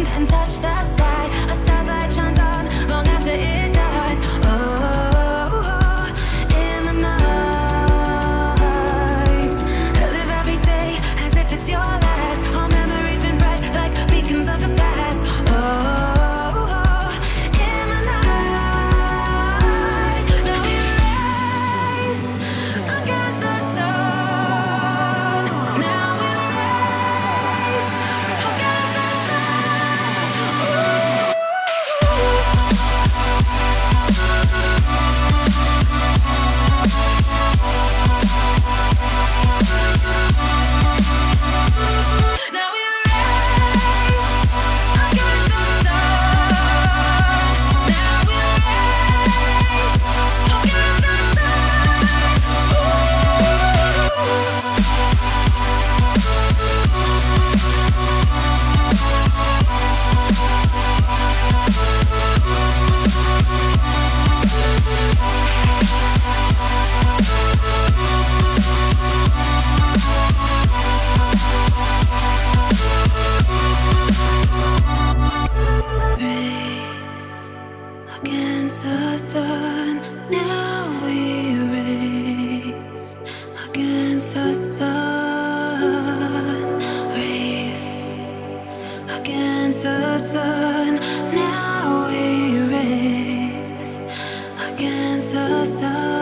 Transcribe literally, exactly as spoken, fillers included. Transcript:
and touch the sky. A star's light shines on long after it dies. Oh, in the night, I live every day as if it's your last. All memories been bright like beacons of the past. Oh, in the night, now we race against the sun. Now we race against the sun. Now we race against the sun. Now we race against the Race against the sun. Now we race against the sun. Race against the sun. Now we race against the sun.